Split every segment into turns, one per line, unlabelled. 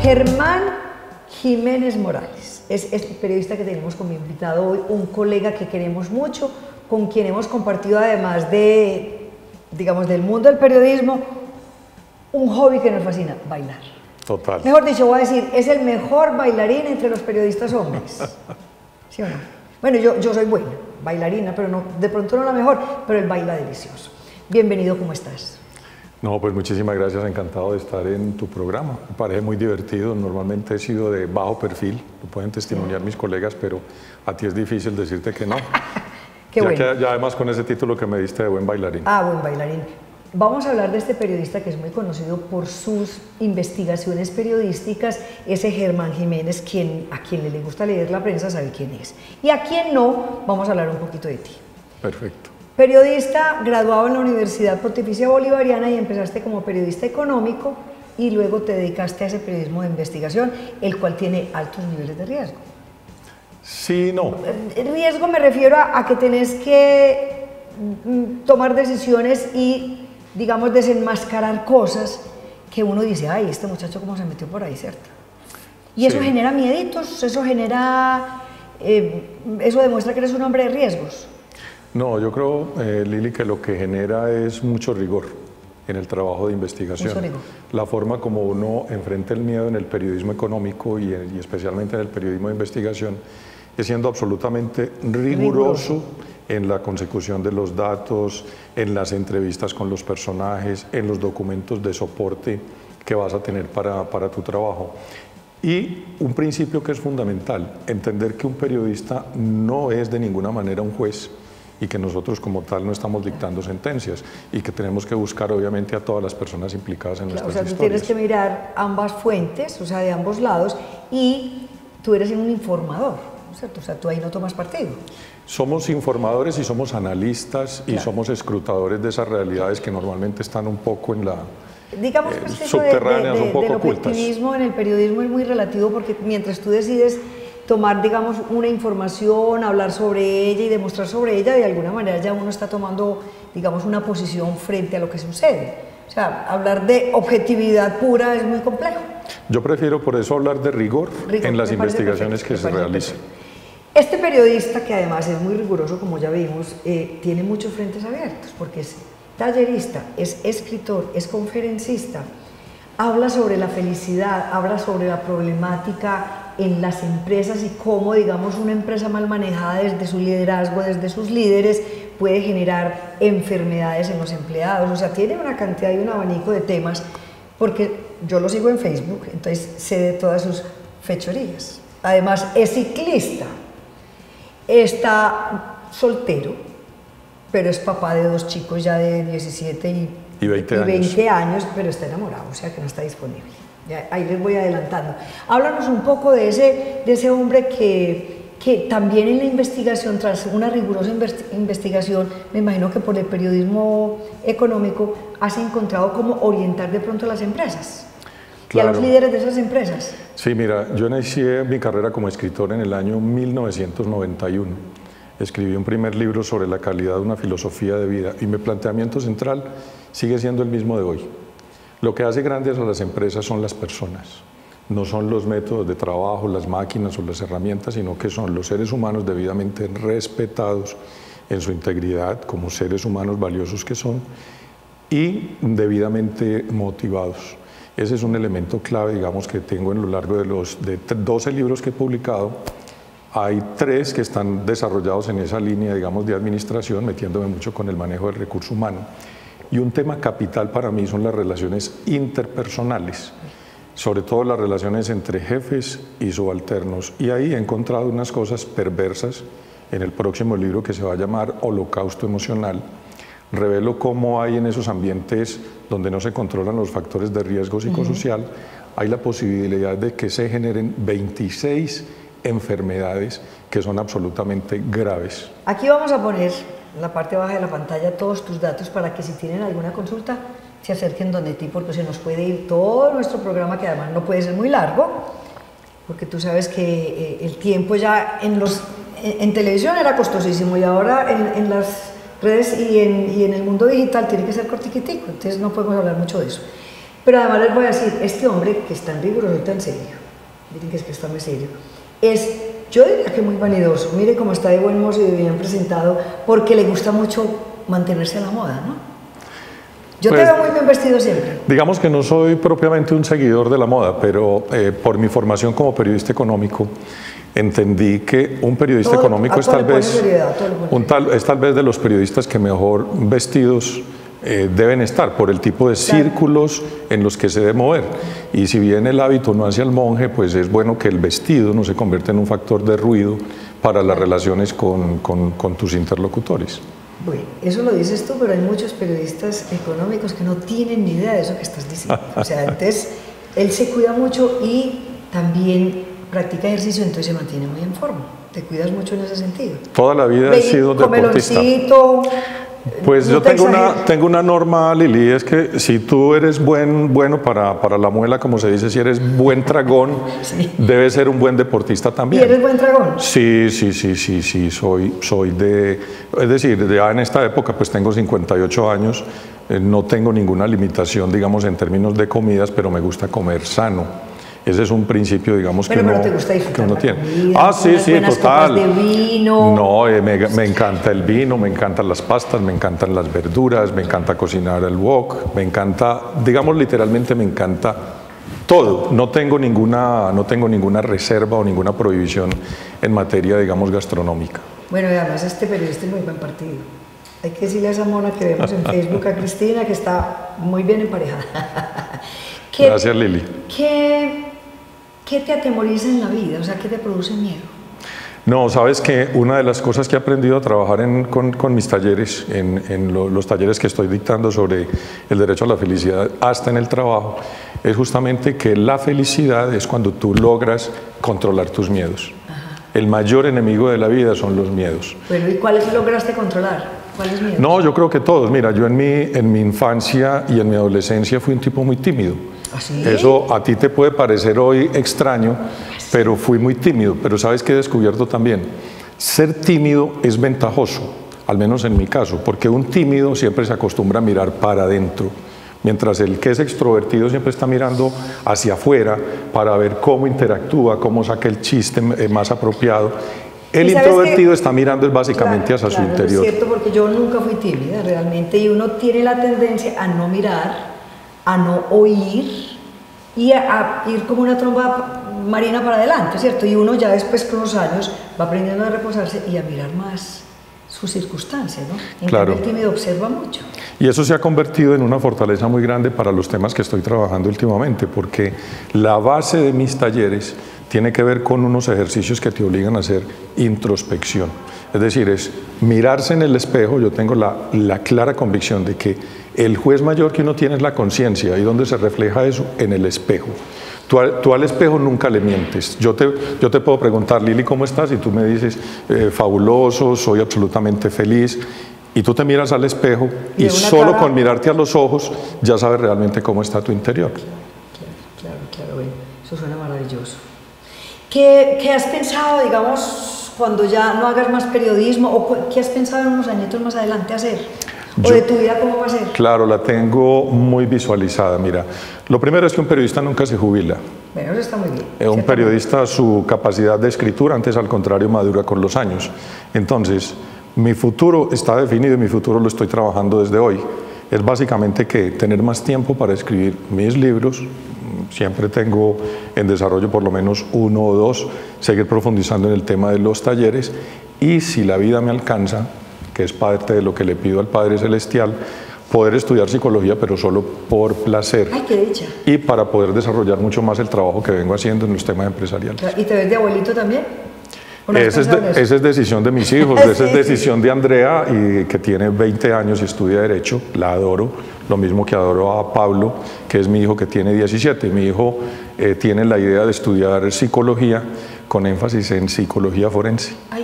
Germán Jiménez Morales es el periodista que tenemos como invitado hoy, un colega que queremos mucho, con quien hemos compartido, además de, digamos, del mundo del periodismo, un hobby que nos fascina: bailar.
Total.
Mejor dicho, voy a decir, es el mejor bailarín entre los periodistas hombres. ¿Sí o no? Bueno, yo soy buena bailarina, pero no, de pronto no la mejor, pero él baila delicioso. Bienvenido, ¿cómo estás?
No, pues muchísimas gracias, encantado de estar en tu programa. Me parece muy divertido, normalmente he sido de bajo perfil, lo pueden testimoniar mis colegas, pero a ti es difícil decirte que no.
Qué bueno.
Ya además con ese título que me diste de buen bailarín.
Ah, buen bailarín. Vamos a hablar de este periodista que es muy conocido por sus investigaciones periodísticas, ese Germán Jiménez, a quien le gusta leer la prensa sabe quién es. Y a quien no, vamos a hablar un poquito de ti.
Perfecto.
Periodista graduado en la Universidad Pontificia Bolivariana y empezaste como periodista económico y luego te dedicaste a ese periodismo de investigación, el cual tiene altos niveles de riesgo.
Sí, no.
Riesgo me refiero a que tenés que tomar decisiones y, digamos, desenmascarar cosas que uno dice, ay, este muchacho cómo se metió por ahí, ¿cierto? Y eso genera mieditos, eso demuestra que eres un hombre de riesgos.
No, yo creo, Lili, que lo que genera es mucho rigor en el trabajo de investigación.
Mucho rigor.
La forma como uno enfrenta el miedo en el periodismo económico y especialmente en el periodismo de investigación es siendo absolutamente riguroso en la consecución de los datos, en las entrevistas con los personajes, en los documentos de soporte que vas a tener para tu trabajo. Y un principio que es fundamental, entender que un periodista no es de ninguna manera un juez y que nosotros como tal no estamos dictando sentencias y que tenemos que buscar obviamente a todas las personas implicadas en nuestras historias.
O sea, tú tienes que mirar ambas fuentes, o sea, de ambos lados, y tú eres un informador, ¿cierto? O sea, tú ahí no tomas partido.
Somos informadores y somos analistas y somos escrutadores de esas realidades que normalmente están un poco en la...
Digamos que
subterráneas, un poco ocultas.
El objetivismo en el periodismo es muy relativo porque mientras tú decides tomar, digamos, una información, hablar sobre ella y demostrar sobre ella, de alguna manera ya uno está tomando, digamos, una posición frente a lo que sucede. O sea, hablar de objetividad pura es muy complejo.
Yo prefiero por eso hablar de rigor en las investigaciones que se realizan.
Este periodista, que además es muy riguroso, como ya vimos, tiene muchos frentes abiertos, porque es tallerista, es escritor, es conferencista, habla sobre la felicidad, habla sobre la problemática en las empresas y cómo, digamos, una empresa mal manejada desde su liderazgo, desde sus líderes, puede generar enfermedades en los empleados. O sea, tiene una cantidad y un abanico de temas, porque yo lo sigo en Facebook, entonces sé de todas sus fechorías. Además, es ciclista, está soltero, pero es papá de 2 chicos ya de 17 y 20 años, pero está enamorado, o sea que no está disponible. Ya, ahí les voy adelantando. Háblanos un poco de ese hombre que también en la investigación, tras una rigurosa investigación, me imagino que por el periodismo económico, has encontrado cómo orientar de pronto a las empresas. Claro. Y a los líderes de esas empresas.
Sí, mira, yo inicié mi carrera como escritor en el año 1991. Escribí un primer libro sobre la calidad de una filosofía de vida y mi planteamiento central sigue siendo el mismo de hoy. Lo que hace grandes a las empresas son las personas, no son los métodos de trabajo, las máquinas o las herramientas, sino que son los seres humanos debidamente respetados en su integridad como seres humanos valiosos que son y debidamente motivados. Ese es un elemento clave, digamos, que tengo en lo largo de los 12 libros que he publicado. Hay 3 que están desarrollados en esa línea, digamos, de administración, metiéndome mucho con el manejo del recurso humano. Y un tema capital para mí son las relaciones interpersonales, sobre todo las relaciones entre jefes y subalternos. Y ahí he encontrado unas cosas perversas en el próximo libro que se va a llamar Holocausto Emocional. Revelo cómo hay en esos ambientes donde no se controlan los factores de riesgo psicosocial, hay la posibilidad de que se generen 26 enfermedades que son absolutamente graves.
Aquí vamos a poner en la parte baja de la pantalla todos tus datos para que si tienen alguna consulta se acerquen donde ti, porque se nos puede ir todo nuestro programa, que además no puede ser muy largo, porque tú sabes que el tiempo ya en televisión era costosísimo y ahora en las redes y en el mundo digital tiene que ser cortiquitico, entonces no podemos hablar mucho de eso. Pero además les voy a decir, este hombre que es tan riguroso y tan serio, miren que es que está muy serio, yo diría que muy vanidoso, mire cómo está de buen mozo y de bien presentado, porque le gusta mucho mantenerse a la moda, ¿no? Yo
pues,
te veo muy bien vestido siempre.
Digamos que no soy propiamente un seguidor de la moda, pero por mi formación como periodista económico, entendí que un periodista económico es tal vez de los periodistas que mejor vestidos deben estar por el tipo de círculos en los que se debe mover. Y si bien el hábito no hace al monje, pues es bueno que el vestido no se convierta en un factor de ruido para las relaciones con tus interlocutores.
Bueno, eso lo dices tú, pero hay muchos periodistas económicos que no tienen ni idea de eso que estás diciendo. O sea, entonces él se cuida mucho y también practica ejercicio, entonces se mantiene muy en forma. Te cuidas mucho en ese sentido.
Toda la vida he sido deportista. Pues
no
yo tengo una norma, Lili, es que si tú eres bueno para la muela, como se dice, si eres buen tragón, sí, debes ser un buen deportista también.
¿Y eres buen tragón?
Sí, soy es decir, ya en esta época pues tengo 58 años, no tengo ninguna limitación, digamos, en términos de comidas, pero me gusta comer sano. Ese es un principio, digamos,
pero te gusta disfrutar
que uno tiene.
Comida,
sí, total.
De vino.
No, me encanta el vino, me encantan las pastas, me encantan las verduras, me encanta cocinar el wok, me encanta, digamos, literalmente me encanta todo. No tengo ninguna reserva o ninguna prohibición en materia, digamos, gastronómica.
Bueno, y además este periodista es muy buen partido. Hay que decirle a esa mona que vemos en Facebook, a Cristina, que está muy bien emparejada.
Gracias, Lili.
¿Qué te atemoriza en la vida? O sea, ¿qué te produce miedo?
No, sabes que una de las cosas que he aprendido a trabajar con mis talleres, los talleres que estoy dictando sobre el derecho a la felicidad hasta en el trabajo, es justamente que la felicidad es cuando tú logras controlar tus miedos. Ajá. El mayor enemigo de la vida son los miedos.
Bueno, ¿y cuáles lograste controlar? ¿Cuáles miedos?
No, yo creo que todos. Mira, yo en mi infancia y en mi adolescencia fui un tipo muy tímido.
¿Ah, sí?
Eso a ti te puede parecer hoy extraño, pero fui muy tímido. Pero ¿sabes qué he descubierto también? Ser tímido es ventajoso, al menos en mi caso, porque un tímido siempre se acostumbra a mirar para adentro, mientras el que es extrovertido siempre está mirando hacia afuera para ver cómo interactúa, cómo saca el chiste más apropiado. El introvertido está mirando básicamente hacia su interior.
Es cierto, porque yo nunca fui tímida realmente, y uno tiene la tendencia a no mirar, a no oír y a ir como una tromba marina para adelante, ¿cierto? Y uno ya después con los años va aprendiendo a reposarse y a mirar más sus circunstancias, ¿no? En
claro.
cambio, el tímido observa mucho.
Y eso se ha convertido en una fortaleza muy grande para los temas que estoy trabajando últimamente, porque la base de mis talleres tiene que ver con unos ejercicios que te obligan a hacer introspección. Es decir, es mirarse en el espejo. Yo tengo la clara convicción de que el juez mayor que uno tiene es la conciencia, y donde se refleja eso, en el espejo. Tú al espejo nunca le mientes. Yo te puedo preguntar, Lili, ¿cómo estás? Y tú me dices, fabuloso, soy absolutamente feliz. Y tú te miras al espejo y solo con mirarte a los ojos ya sabes realmente cómo está tu interior.
Claro, bueno, eso suena maravilloso. ¿Qué has pensado, digamos, cuando ya no hagas más periodismo, o qué has pensado en unos añitos más adelante hacer? ¿O de tu vida cómo va a ser?
Claro, la tengo muy visualizada. Mira, lo primero es que un periodista nunca se jubila.
Bueno, eso está muy bien.
Un periodista, su capacidad de escritura, antes al contrario, madura con los años. Entonces, mi futuro está definido y mi futuro lo estoy trabajando desde hoy. Es básicamente que tener más tiempo para escribir mis libros. Siempre tengo en desarrollo por lo menos uno o dos, seguir profundizando en el tema de los talleres, y si la vida me alcanza, que es parte de lo que le pido al Padre Celestial, poder estudiar psicología, pero solo por placer.
¡Ay, qué dicha!
Y para poder desarrollar mucho más el trabajo que vengo haciendo en los temas empresariales.
¿Y te ves de abuelito también?
Esa es decisión de mis hijos, esa es decisión de Andrea, y que tiene 20 años y estudia Derecho, la adoro, lo mismo que adoro a Pablo, que es mi hijo, que tiene 17. Mi hijo tiene la idea de estudiar psicología con énfasis en psicología forense.
¡Ay!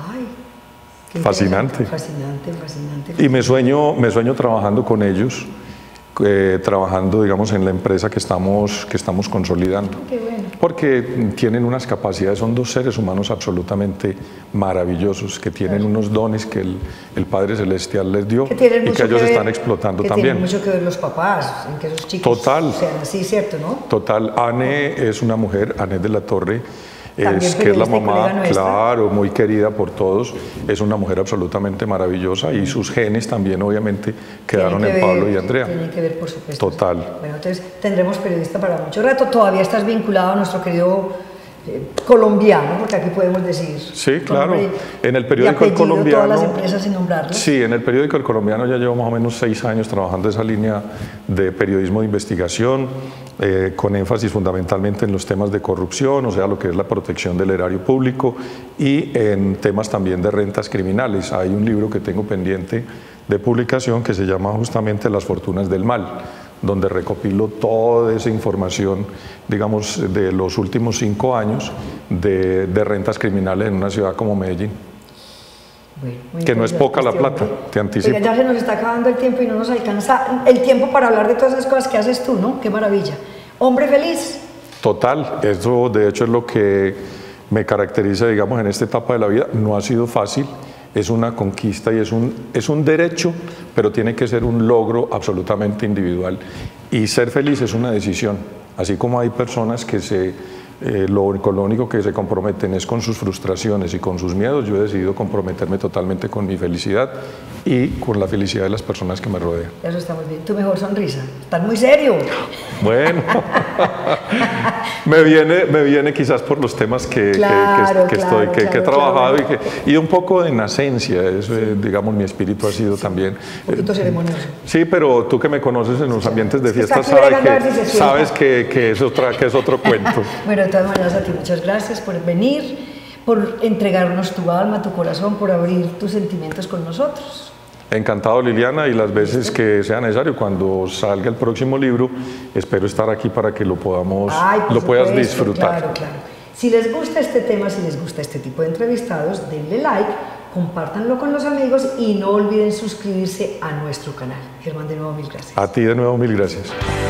Fascinante.
Fascinante.
Y me sueño trabajando con ellos, trabajando, digamos, en la empresa que estamos consolidando.
Qué bueno.
porque tienen unas capacidades, son dos seres humanos absolutamente maravillosos, que tienen unos dones que el Padre Celestial les dio y que ellos están explotando también.
Tienen mucho que ver los papás, en que esos chicos sean así, ¿cierto? ¿No?
Total. Anne es una mujer, Anne de la Torre, que es la mamá, claro, muy querida por todos, es una mujer absolutamente maravillosa y sus genes también obviamente quedaron en Pablo y Andrea.
Tienen que ver, por supuesto.
Total.
Bueno, entonces tendremos periodista para mucho rato. Todavía estás vinculado a nuestro querido colombiano, porque aquí podemos decir.
Sí, claro. En el periódico El Colombiano.
Todas las empresas sin nombrarlas.
Sí, en el periódico El Colombiano ya llevo más o menos 6 años trabajando esa línea de periodismo de investigación, con énfasis fundamentalmente en los temas de corrupción, o sea, lo que es la protección del erario público, y en temas también de rentas criminales. Hay un libro que tengo pendiente de publicación que se llama justamente Las fortunas del mal, donde recopilo toda esa información, digamos, de los últimos 5 años de rentas criminales en una ciudad como Medellín. Bueno, que no es poca la plata, te anticipo.
Oiga, ya se nos está acabando el tiempo y no nos alcanza el tiempo para hablar de todas esas cosas que haces tú, ¿no? Qué maravilla. Hombre feliz.
Total, eso de hecho es lo que me caracteriza, digamos, en esta etapa de la vida. No ha sido fácil. Es una conquista y es un derecho, pero tiene que ser un logro absolutamente individual. Y ser feliz es una decisión. Así como hay personas que lo único que se comprometen es con sus frustraciones y con sus miedos, yo he decidido comprometerme totalmente con mi felicidad y con la felicidad de las personas que me rodean.
Eso está muy bien. Tu mejor sonrisa. Estás muy serio.
Bueno, me viene quizás por los temas que he trabajado y un poco de nacencia. Eso, digamos, mi espíritu ha sido también.
Un poquito ceremonioso.
Sí, pero tú que me conoces en los ambientes de fiesta sabes que es otro cuento.
Bueno, de todas maneras, a ti muchas gracias por venir, por entregarnos tu alma, tu corazón, por abrir tus sentimientos con nosotros.
Encantado, Liliana, y las veces que sea necesario, cuando salga el próximo libro, espero estar aquí para que lo puedas disfrutar.
Claro, claro. Si les gusta este tema, si les gusta este tipo de entrevistados, denle like, compártanlo con los amigos y no olviden suscribirse a nuestro canal. Germán, de nuevo, mil gracias.
A ti de nuevo, mil gracias.